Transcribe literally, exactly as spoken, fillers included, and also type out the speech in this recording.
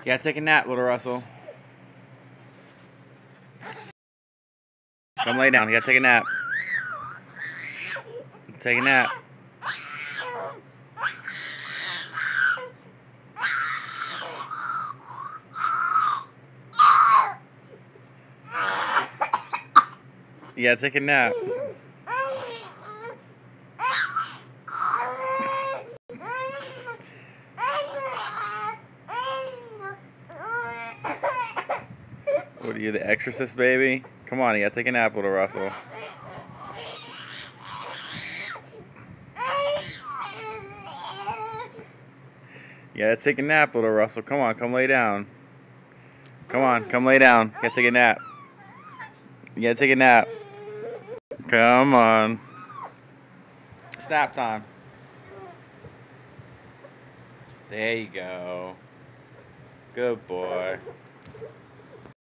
Yeah, take a nap, little Russell. Come lay down. You gotta take a nap. Take a nap. You gotta take a nap. What are you, the exorcist, baby? Come on, you gotta take a nap, little Russell. You gotta take a nap, little Russell. Come on, come lay down. Come on, come lay down. You gotta take a nap. You gotta take a nap. Come on. It's nap time. There you go. Good boy.